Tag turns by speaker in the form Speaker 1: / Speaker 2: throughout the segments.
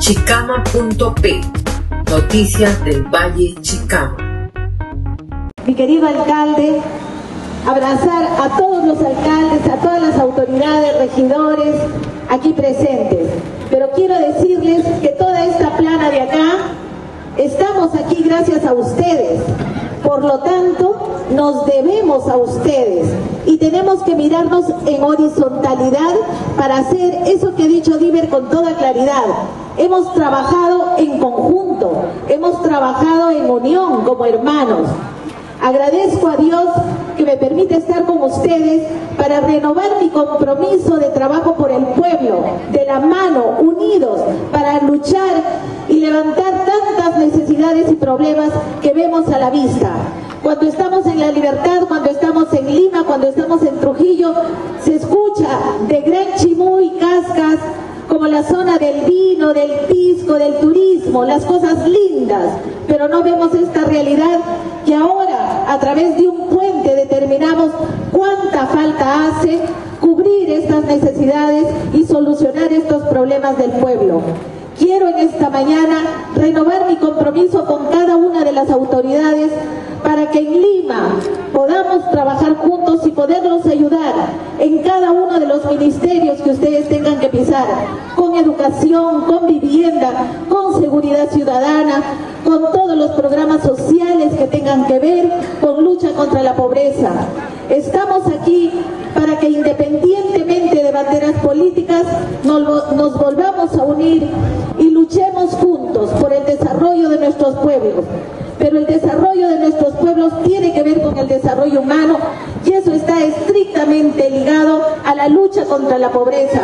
Speaker 1: Chicama.p, noticias del Valle Chicama.
Speaker 2: Mi querido alcalde, abrazar a todos los alcaldes, a todas las autoridades, regidores aquí presentes. Pero quiero decirles que toda esta plana de acá, estamos aquí gracias a ustedes. Por lo tanto, nos debemos a ustedes y tenemos que mirarnos en horizontalidad para hacer eso que ha dicho Diver con toda claridad. Hemos trabajado en conjunto, hemos trabajado en unión como hermanos. Agradezco a Dios que me permite estar con ustedes para renovar mi compromiso de trabajo por el pueblo, de la mano, unidos, para luchar y levantar tantas necesidades y problemas que vemos a la vista. Cuando estamos en La Libertad, cuando estamos en Lima, cuando estamos en Trujillo, se escucha de Gran Chimú y Cascas, como la zona del vino, del pisco, del turismo, las cosas lindas, pero no vemos esta realidad que ahora a través de un puente determinamos cuánta falta hace cubrir estas necesidades y solucionar estos problemas del pueblo. Quiero en esta mañana renovar mi compromiso con cada una de las autoridades para que en Lima podamos trabajar juntos y poderlos ayudar en cada uno de los ministerios que ustedes tengan que pisar, con educación, con vivienda, con seguridad ciudadana, con todos los programas sociales que tengan que ver con lucha contra la pobreza. Estamos aquí para que independientemente de banderas políticas nos volvamos a unir y luchemos juntos por el desarrollo de nuestros pueblos. Pero el desarrollo de nuestros pueblos tiene que ver con el desarrollo humano y eso está estrictamente ligado a la lucha contra la pobreza,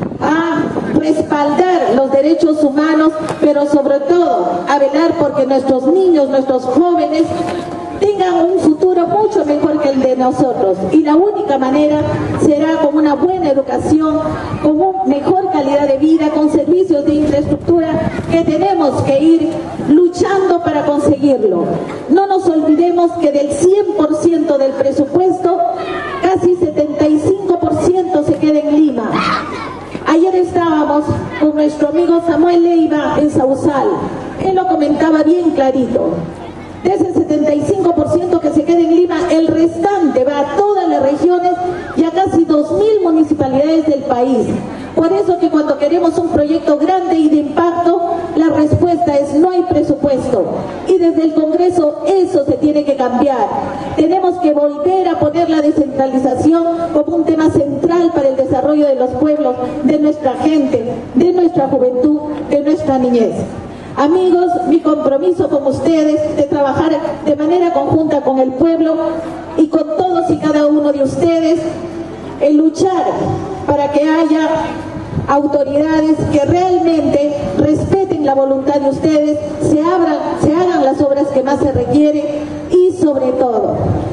Speaker 2: a respaldar los derechos humanos, pero sobre todo a velar porque nuestros niños, nuestros jóvenes tengan un futuro mucho mejor que el de nosotros. Y la única manera será con una buena educación, con una mejor calidad de vida, con servicios de infraestructura que tenemos que ir luchando para conseguirlo. No nos olvidemos que del 100% del presupuesto, casi 75% se queda en Lima. Ayer estábamos con nuestro amigo Samuel Leiva en Sausal. Él lo comentaba bien clarito. De ese 75% que se queda en Lima, el restante va a todas las regiones y a casi 2.000 municipalidades del país. Por eso que cuando queremos un proyecto grande y de impacto, la respuesta es no hay presupuesto. Y desde el Congreso eso se tiene que cambiar. Tenemos que volver a poner la descentralización como un tema central para el desarrollo de los pueblos, de nuestra gente, de nuestra juventud, de nuestra niñez. Amigos, mi compromiso con ustedes de trabajar de manera conjunta con el pueblo y con todos y cada uno de ustedes en luchar para que haya autoridades que realmente respeten la voluntad de ustedes, se hagan las obras que más se requieren y sobre todo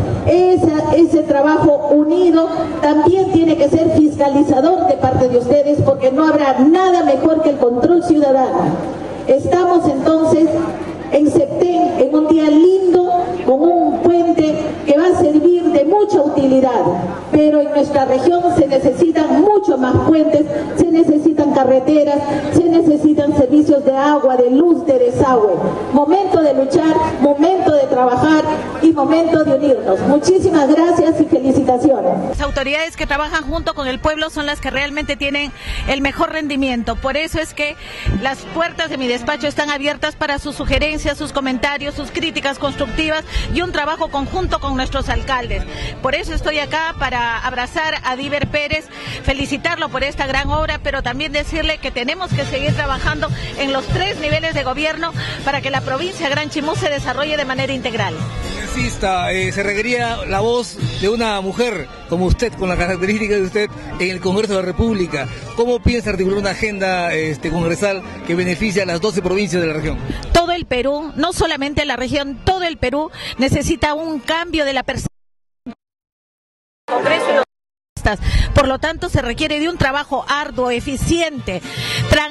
Speaker 2: ese trabajo unido también tiene que ser fiscalizador de parte de ustedes, porque no habrá nada mejor que el control ciudadano. Estamos entonces en Septén, en un día lindo, con un puente que va a servir de mucha utilidad, pero en nuestra región se necesitan mucho más puentes, se necesitan carreteras, se necesitan servicios de agua, de luz, de desagüe. Momento de luchar, momento de trabajar y momento de unirnos. Muchísimas gracias y felicitaciones.
Speaker 3: Las autoridades que trabajan junto con el pueblo son las que realmente tienen el mejor rendimiento. Por eso es que las puertas de mi despacho están abiertas para sus sugerencias, sus comentarios, sus críticas constructivas y un trabajo conjunto con nuestros alcaldes. Por eso estoy acá, para abrazar a Diver Pérez, felicitarlo por esta gran obra, pero también decirle que tenemos que seguir trabajando en los 3 niveles de gobierno para que la provincia de Gran Chimú se desarrolle de manera integral.
Speaker 4: Se requería la voz de una mujer como usted, con las características de usted, en el Congreso de la República. ¿Cómo piensa articular una agenda congresal que beneficie a las 12 provincias de la región?
Speaker 3: Todo el Perú, no solamente la región, todo el Perú necesita un cambio de la percepción del Congreso y los... Por lo tanto, se requiere de un trabajo arduo, eficiente, transparente.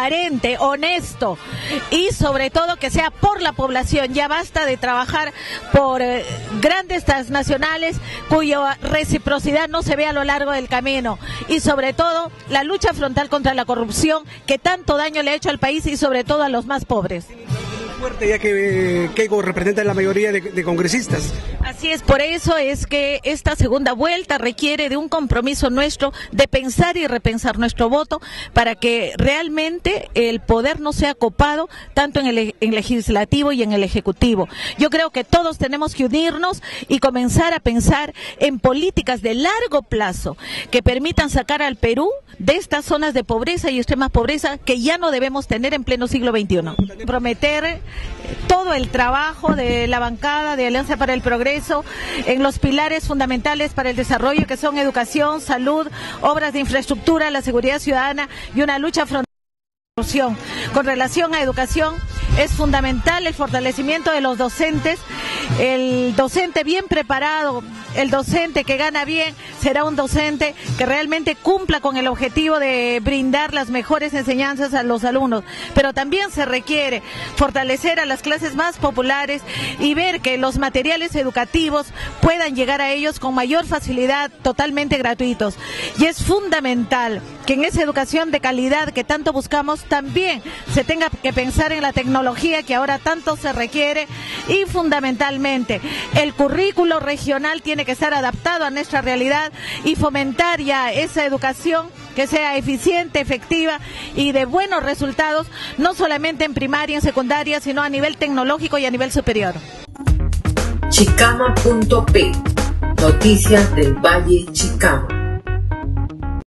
Speaker 3: transparente, honesto y sobre todo que sea por la población. Ya basta de trabajar por grandes transnacionales cuya reciprocidad no se ve a lo largo del camino, y sobre todo la lucha frontal contra la corrupción que tanto daño le ha hecho al país y sobre todo a los más pobres.
Speaker 5: Fuerte, ya que Keiko representa la mayoría de congresistas.
Speaker 3: Así es, por eso es que esta segunda vuelta requiere de un compromiso nuestro de pensar y repensar nuestro voto para que realmente el poder no sea copado tanto en el legislativo y en el ejecutivo. Yo creo que todos tenemos que unirnos y comenzar a pensar en políticas de largo plazo que permitan sacar al Perú de estas zonas de pobreza y extrema pobreza que ya no debemos tener en pleno siglo XXI. Prometer todo el trabajo de la bancada de Alianza para el Progreso en los pilares fundamentales para el desarrollo, que son educación, salud, obras de infraestructura, la seguridad ciudadana y una lucha frontal. Con relación a educación, es fundamental el fortalecimiento de los docentes. El docente bien preparado, el docente que gana bien, será un docente que realmente cumpla con el objetivo de brindar las mejores enseñanzas a los alumnos. Pero también se requiere fortalecer a las clases más populares y ver que los materiales educativos puedan llegar a ellos con mayor facilidad, totalmente gratuitos. Y es fundamental que en esa educación de calidad que tanto buscamos también se tenga que pensar en la tecnología que ahora tanto se requiere, y fundamentalmente el currículo regional tiene que estar adaptado a nuestra realidad y fomentar ya esa educación que sea eficiente, efectiva y de buenos resultados, no solamente en primaria, en secundaria, sino a nivel tecnológico y a nivel superior.
Speaker 1: Chicama.p, noticias del Valle Chicama.